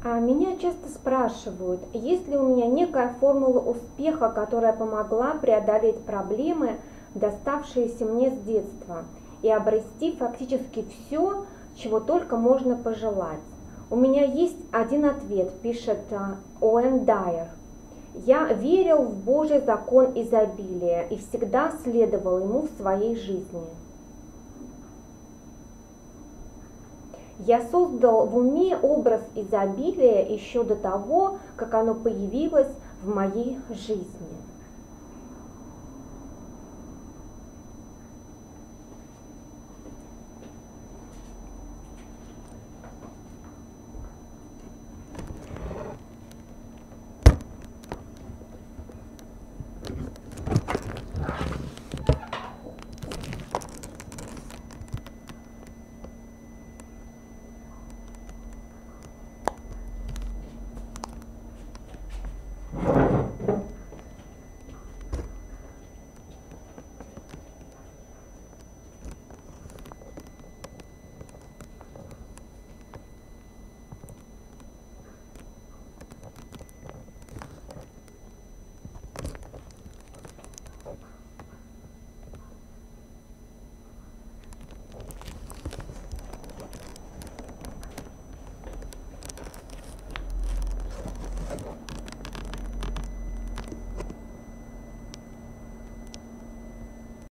Меня часто спрашивают, есть ли у меня некая формула успеха, которая помогла преодолеть проблемы, доставшиеся мне с детства, и обрести фактически все, чего только можно пожелать. У меня есть один ответ, пишет Оуэн Дайер. Я верил в Божий закон изобилия и всегда следовал ему в своей жизни. Я создал в уме образ изобилия еще до того, как оно появилось в моей жизни.